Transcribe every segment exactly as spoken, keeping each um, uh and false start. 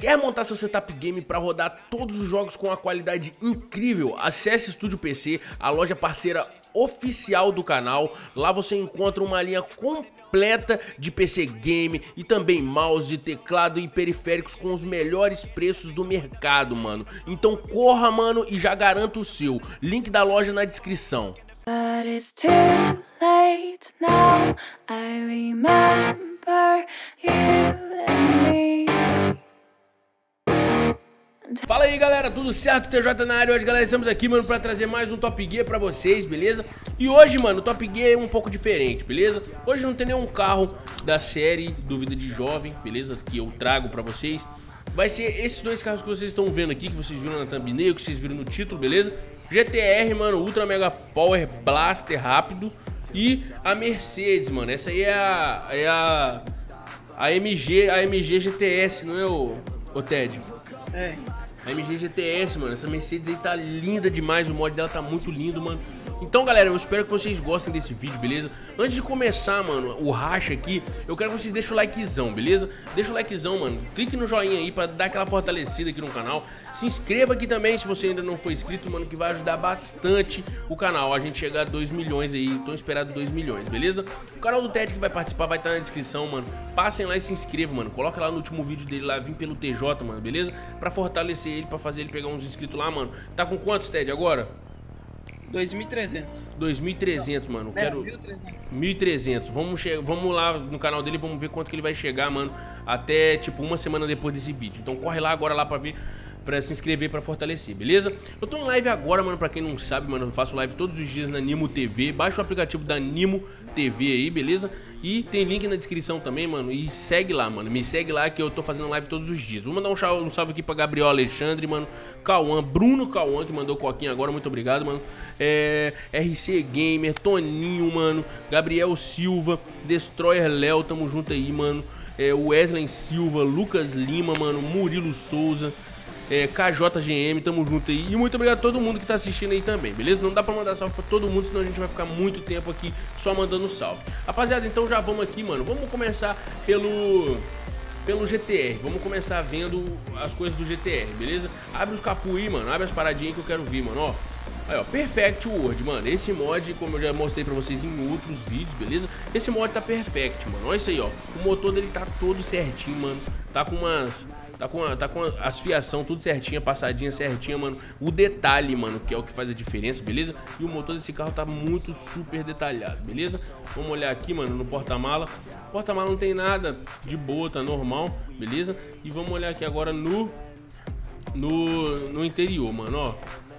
Quer montar seu setup game para rodar todos os jogos com uma qualidade incrível? Acesse Estúdio P C, a loja parceira oficial do canal. Lá você encontra uma linha completa de P C game e também mouse, teclado e periféricos com os melhores preços do mercado, mano. Então corra, mano, e já garanta o seu. Link da loja na descrição. But it's too late now. I remember you and me. Fala aí, galera, tudo certo? T J na área. Hoje, galera, estamos aqui, mano, pra trazer mais um Top Gear pra vocês, beleza? E hoje, mano, o Top Gear é um pouco diferente, beleza? Hoje não tem nenhum carro da série do Vida de Jovem, beleza? Que eu trago pra vocês. Vai ser esses dois carros que vocês estão vendo aqui, que vocês viram na thumbnail, que vocês viram no título, beleza? G T R, mano, Ultra Mega Power Blaster rápido. E a Mercedes, mano, essa aí é a... É a... A M G, a M G G T S, não é o, o Ted? É. A M G G T S, mano, essa Mercedes aí tá linda demais, o mod dela tá muito lindo, mano. Então, galera, eu espero que vocês gostem desse vídeo, beleza? Antes de começar, mano, o racha aqui, eu quero que vocês deixem o likezão, beleza? Deixa o likezão, mano, clique no joinha aí pra dar aquela fortalecida aqui no canal. Se inscreva aqui também, se você ainda não for inscrito, mano, que vai ajudar bastante o canal. A gente chegar a dois milhões aí, tô esperando dois milhões, beleza? O canal do Ted que vai participar vai estar na descrição, mano. Passem lá e se inscrevam, mano. Coloca lá no último vídeo dele lá, vim pelo T J, mano, beleza? Pra fortalecer ele, pra fazer ele pegar uns inscritos lá, mano. Tá com quantos, Ted, agora? dois mil e trezentos. dois mil e trezentos, mano. Quero mil e trezentos. mil e trezentos. Vamos che... vamos lá no canal dele, vamos ver quanto que ele vai chegar, mano, até tipo uma semana depois desse vídeo. Então corre lá agora lá pra ver, pra se inscrever, pra fortalecer, beleza? Eu tô em live agora, mano, pra quem não sabe, mano, eu faço live todos os dias na Nimo T V. Baixa o aplicativo da Nimo T V aí, beleza? E tem link na descrição também, mano, e segue lá, mano. Me segue lá que eu tô fazendo live todos os dias. Vou mandar um salve, um salve aqui pra Gabriel Alexandre, mano, Cauã, Bruno Cauã, que mandou coquinha agora, muito obrigado, mano. É, R C Gamer, Toninho, mano, Gabriel Silva, Destroyer Léo, tamo junto aí, mano. É, Wesley Silva, Lucas Lima, mano, Murilo Souza, é, K J G M, tamo junto aí. E muito obrigado a todo mundo que tá assistindo aí também, beleza? Não dá pra mandar salve pra todo mundo, senão a gente vai ficar muito tempo aqui só mandando salve. Rapaziada, então já vamos aqui, mano. Vamos começar pelo... Pelo G T R. Vamos começar vendo as coisas do G T R, beleza? Abre os capuz aí, mano. Abre as paradinhas que eu quero ver, mano, ó. Aí, ó, Perfect World, mano. Esse mod, como eu já mostrei pra vocês em outros vídeos, beleza? Esse mod tá perfect, mano. Olha isso aí, ó. O motor dele tá todo certinho, mano. Tá com umas... Tá com, a, tá com as fiação tudo certinha, passadinha certinha, mano. O detalhe, mano, que é o que faz a diferença, beleza? E o motor desse carro tá muito super detalhado, beleza? Vamos olhar aqui, mano, no porta-mala. Porta-mala não tem nada, de boa, tá normal, beleza? E vamos olhar aqui agora no... No, no interior, mano, ó.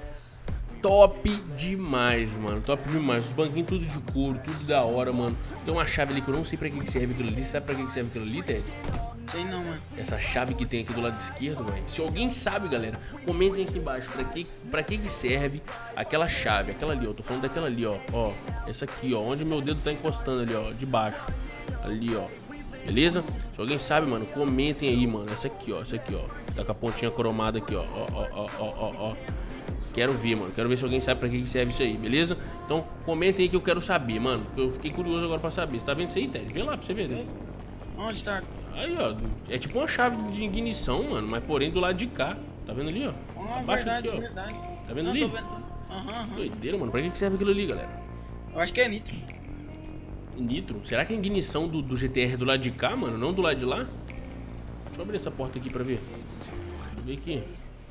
Top demais, mano, top demais. Os banquinhos tudo de couro, tudo da hora, mano. Tem uma chave ali que eu não sei pra que que serve aquilo ali. Sabe pra que que serve aquilo ali, Ted? Sei não, mano. Essa chave que tem aqui do lado esquerdo, velho. Se alguém sabe, galera, comentem aqui embaixo pra que, pra que que serve aquela chave. Aquela ali, ó, eu tô falando daquela ali, ó. Ó, essa aqui, ó, onde meu dedo tá encostando ali, ó, de baixo. Ali, ó. Beleza? Se alguém sabe, mano, comentem aí, mano. Essa aqui, ó, essa aqui, ó. Tá com a pontinha cromada aqui, ó. Ó, ó, ó, ó, ó, ó. Quero ver, mano. Quero ver se alguém sabe pra que serve isso aí, beleza? Então, comentem aí que eu quero saber, mano. Eu fiquei curioso agora pra saber. Você tá vendo isso aí, Ted? Vem lá pra você ver, né? Onde tá? Aí, ó. É tipo uma chave de ignição, mano. Mas porém do lado de cá. Tá vendo ali, ó? Ah, Abaixo verdade, aqui, ó. verdade. Tá vendo Não, ali? tô vendo. Aham, aham. Doideira, mano. Pra que serve aquilo ali, galera? Eu acho que é nitro. Nitro? Será que a ignição do, do G T R é do lado de cá, mano? Não do lado de lá? Deixa eu abrir essa porta aqui pra ver. Deixa eu ver aqui.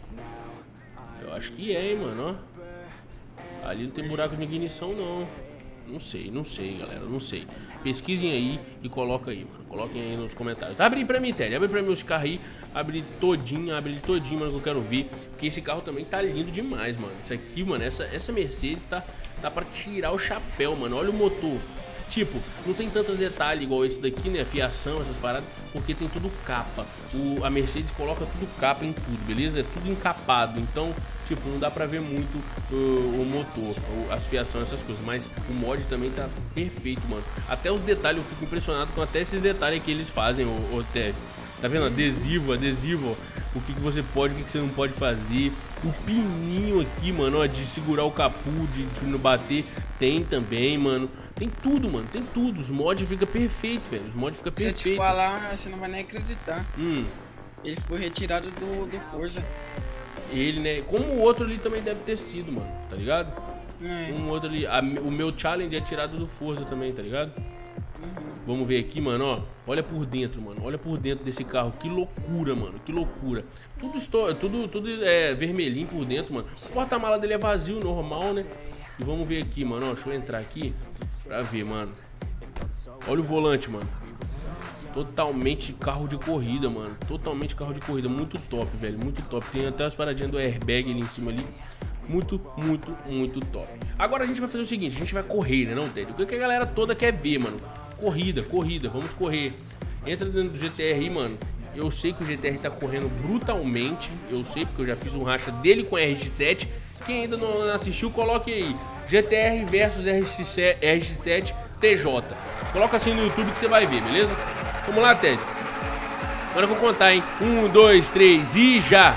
Eu acho que é, hein, mano, ó. Ali não tem buraco de ignição, não. Não sei, não sei, galera, não sei. Pesquisem aí e coloca aí, mano. Coloquem aí nos comentários. Abre aí pra mim, Ted. Abre pra mim os carros aí. Abre todinho, abre ele todinho, mano, que eu quero ver. Porque esse carro também tá lindo demais, mano. Isso aqui, mano, essa, essa Mercedes tá, tá pra tirar o chapéu, mano. Olha o motor. Tipo, não tem tanto detalhe igual esse daqui, né? Fiação, essas paradas, porque tem tudo capa. O, a Mercedes coloca tudo capa em tudo, beleza? É tudo encapado. Então, tipo, não dá pra ver muito uh, o motor, o, as fiações, essas coisas. Mas o mod também tá perfeito, mano. Até os detalhes, eu fico impressionado com até esses detalhes que eles fazem, o, o Ted. Tá vendo? Adesivo, adesivo, ó. O que, que você pode, o que, que você não pode fazer. O pininho aqui, mano, ó, de segurar o capu, de, de não bater. Tem também, mano. Tem tudo, mano, tem tudo. Os mods ficam perfeitos, velho. Os mods ficam perfeitos. Se eu te falar, você não vai nem acreditar. Hum. Ele foi retirado do, do Forza. Ele, né? Como o outro ali também deve ter sido, mano, tá ligado? É. Um outro ali. A, o meu challenge é tirado do Forza também, tá ligado? Uhum. Vamos ver aqui, mano, ó. Olha por dentro, mano. Olha por dentro desse carro. Que loucura, mano. Que loucura. Tudo, estou, tudo, tudo é vermelhinho por dentro, mano. O porta-mala dele é vazio, normal, né? E vamos ver aqui, mano, ó. Deixa eu entrar aqui pra ver, mano. Olha o volante, mano. Totalmente carro de corrida, mano. Totalmente carro de corrida. Muito top, velho. Muito top. Tem até as paradinhas do airbag ali em cima ali. Muito, muito, muito top. Agora a gente vai fazer o seguinte. A gente vai correr, né, não, Ted? O que a galera toda quer ver, mano? Corrida, corrida. Vamos correr. Entra dentro do G T R, mano. Eu sei que o G T R tá correndo brutalmente. Eu sei, porque eu já fiz um racha dele com R X sete. Quem ainda não assistiu, coloque aí. G T R versus R X sete T J. Coloca assim no YouTube que você vai ver, beleza? Vamos lá, Ted. Agora eu vou contar, hein? Um, dois, três e já!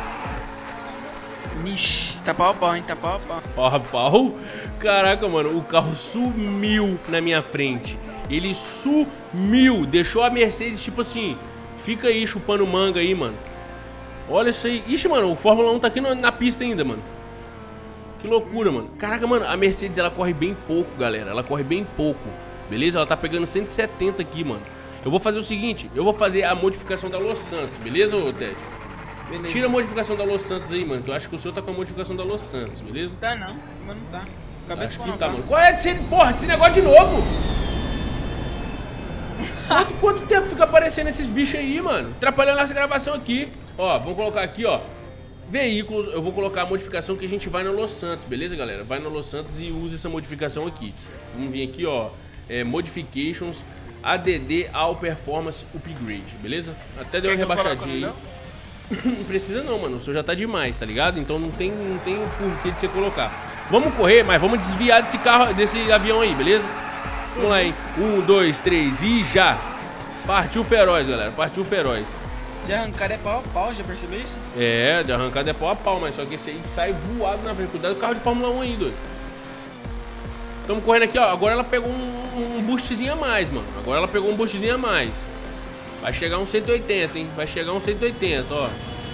Ixi, tá pau a pau, hein? Tá pau a pau. Pau a pau? Caraca, mano, o carro sumiu na minha frente. Ele sumiu. Deixou a Mercedes, tipo assim, fica aí chupando manga aí, mano. Olha isso aí. Ixi, mano, o Fórmula um tá aqui na pista ainda, mano. Que loucura, mano. Caraca, mano, a Mercedes, ela corre bem pouco, galera. Ela corre bem pouco, beleza? Ela tá pegando cento e setenta aqui, mano. Eu vou fazer o seguinte, eu vou fazer a modificação da Los Santos, beleza, ô Ted? Beleza. Tira a modificação da Los Santos aí, mano, que eu acho que o seu tá com a modificação da Los Santos, beleza? Tá não, mas não tá. Acabei Acho de que colocar. tá, mano. Qual é desse, porra, desse negócio de novo? Quanto, quanto tempo fica aparecendo esses bichos aí, mano? Atrapalhando essa gravação aqui. Ó, vamos colocar aqui, ó. Veículos, eu vou colocar a modificação que a gente vai na Los Santos, beleza, galera? Vai na Los Santos e use essa modificação aqui. Vamos vir aqui, ó, é, Modifications, A D D All Performance Upgrade, beleza? Até deu uma rebaixadinha aí. Não precisa não, mano, o seu já tá demais, tá ligado? Então não tem, não tem o porquê de você colocar. Vamos correr, mas vamos desviar desse carro, desse avião aí, beleza? Vamos lá, hein? Um, dois, três e já! Partiu feroz, galera, partiu feroz. De arrancada é pau a pau, já percebeu isso? É, de arrancada é pau a pau, mas só que esse aí sai voado na frente. Cuidado do carro de Fórmula um aí, doido. Estamos correndo aqui, ó. Agora ela pegou um, um boostzinho a mais, mano. Agora ela pegou um boostzinho a mais. Vai chegar uns cento e oitenta, hein? Vai chegar uns cento e oitenta, ó.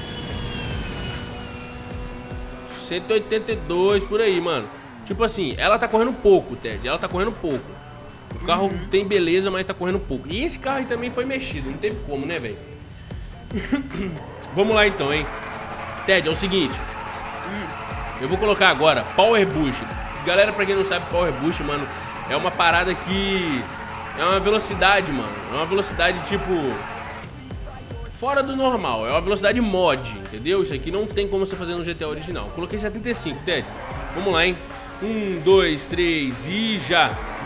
cento e oitenta e dois por aí, mano. Tipo assim, ela tá correndo pouco, Ted. Ela tá correndo pouco. O carro uhum. tem beleza, mas tá correndo pouco. E esse carro aí também foi mexido. Não teve como, né, velho? Vamos lá então, hein? Ted, é o seguinte. Eu vou colocar agora Power Boost. Galera, pra quem não sabe, Power Boost, mano, é uma parada que... É uma velocidade, mano. É uma velocidade, tipo... fora do normal. É uma velocidade mod, entendeu? Isso aqui não tem como você fazer no G T A original. Coloquei setenta e cinco, Ted. Vamos lá, hein? Um, dois, três e já!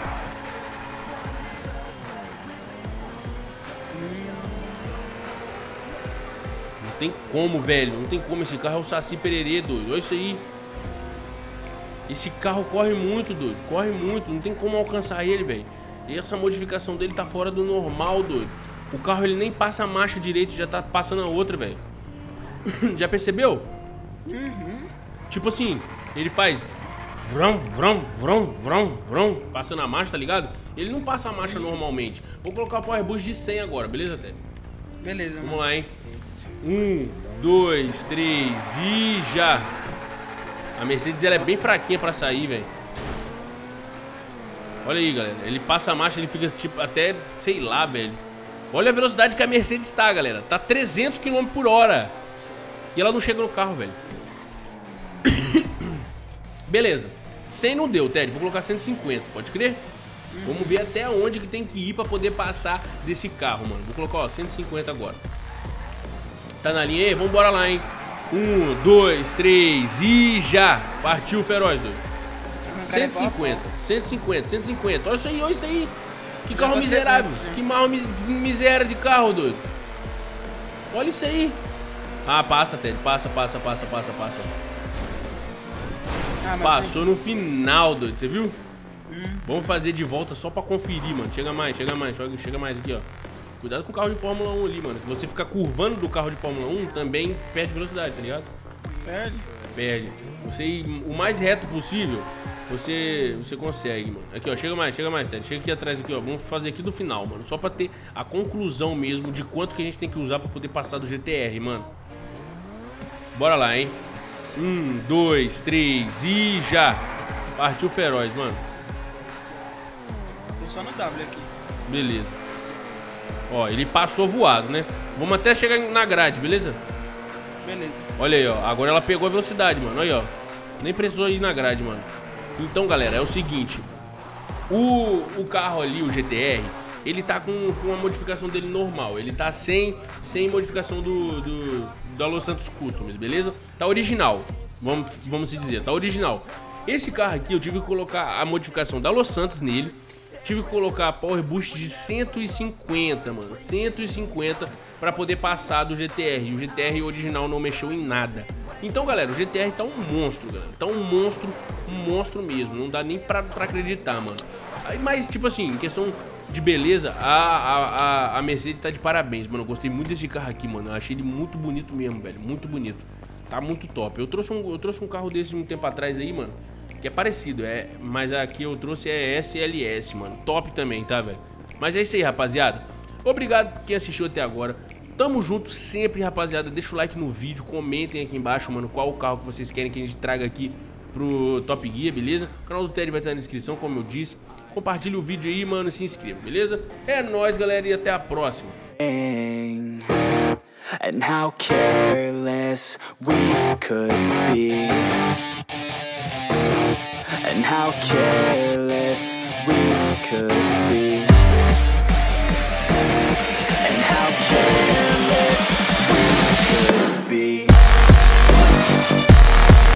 Não tem como, velho. Não tem como. Esse carro é o Saci Pererê, doido. Olha isso aí. Esse carro corre muito, doido. Corre muito. Não tem como alcançar ele, velho. E essa modificação dele tá fora do normal, doido. O carro, ele nem passa a marcha direito. Já tá passando a outra, velho. Já percebeu? Uhum. Tipo assim, ele faz... Vrão, vrão, vrão, vrão, vrão. Passando a marcha, tá ligado? Ele não passa a marcha normalmente. Vou colocar o Power Boost de cem agora, beleza, Ted? Beleza, Vamos mano. lá, hein? Um, dois, três e já! A Mercedes, ela é bem fraquinha pra sair, velho. Olha aí, galera. Ele passa a marcha, ele fica tipo até, sei lá, velho. Olha a velocidade que a Mercedes tá, galera. Tá trezentos quilômetros por hora. E ela não chega no carro, velho. Beleza. cem não deu, Ted. Vou colocar cento e cinquenta, pode crer? Vamos ver até onde que tem que ir pra poder passar desse carro, mano. Vou colocar, ó, cento e cinquenta agora. Tá na linha aí? Vambora lá, hein? Um, dois, três e já! Partiu feroz, doido. cento e cinquenta, cento e cinquenta, cento e cinquenta. Olha isso aí, olha isso aí. Que carro miserável. Que mal mi miséria de carro, doido. Olha isso aí. Ah, passa, Ted. Passa, passa, passa, passa, passa. Ah, Passou no final, doido. Você viu? Hum. Vamos fazer de volta só pra conferir, mano. Chega mais, chega mais, chega mais aqui, ó. Cuidado com o carro de Fórmula um ali, mano. Que você ficar curvando do carro de Fórmula um também perde velocidade, tá ligado? Perde. Perde. Você ir o mais reto possível, você você consegue, mano. Aqui, ó, chega mais, chega mais, Ted. Chega aqui atrás, aqui, ó. Vamos fazer aqui do final, mano. Só pra ter a conclusão mesmo de quanto que a gente tem que usar pra poder passar do G T R, mano. Bora lá, hein. Um, dois, três e já. Partiu feroz, mano. Tô só no W aqui. Beleza. Ó, ele passou voado, né? Vamos até chegar na grade, beleza? Beleza. Olha aí, ó. Agora ela pegou a velocidade, mano. Olha aí, ó. Nem precisou ir na grade, mano. Então, galera, é o seguinte. O, o carro ali, o G T R, ele tá com, com a modificação dele normal. Ele tá sem, sem modificação do, do, do Alô Santos Customs, beleza? Tá original. Vamos, vamos se dizer, tá original. Esse carro aqui eu tive que colocar a modificação da Alô Santos nele. Tive que colocar a Power Boost de cento e cinquenta, mano. cento e cinquenta pra poder passar do G T R. O G T R original não mexeu em nada. Então, galera, o G T R tá um monstro, galera. Tá um monstro, um monstro mesmo. Não dá nem pra, pra acreditar, mano. Aí, mas, tipo assim, em questão de beleza, a, a, a Mercedes tá de parabéns, mano. Eu gostei muito desse carro aqui, mano. Eu achei ele muito bonito mesmo, velho. Muito bonito. Tá muito top. Eu trouxe um, eu trouxe um carro desse um tempo atrás aí, mano, que é parecido, é, mas aqui eu trouxe é S L S, mano. Top também, tá, velho? Mas é isso aí, rapaziada. Obrigado quem assistiu até agora. Tamo junto sempre, rapaziada. Deixa o like no vídeo, comentem aqui embaixo, mano, qual o carro que vocês querem que a gente traga aqui pro Top Gear, beleza? O canal do Ted vai estar na descrição, como eu disse. Compartilhe o vídeo aí, mano, e se inscreva, beleza? É nóis, galera, e até a próxima. And how careless we could be, and how careless we could be.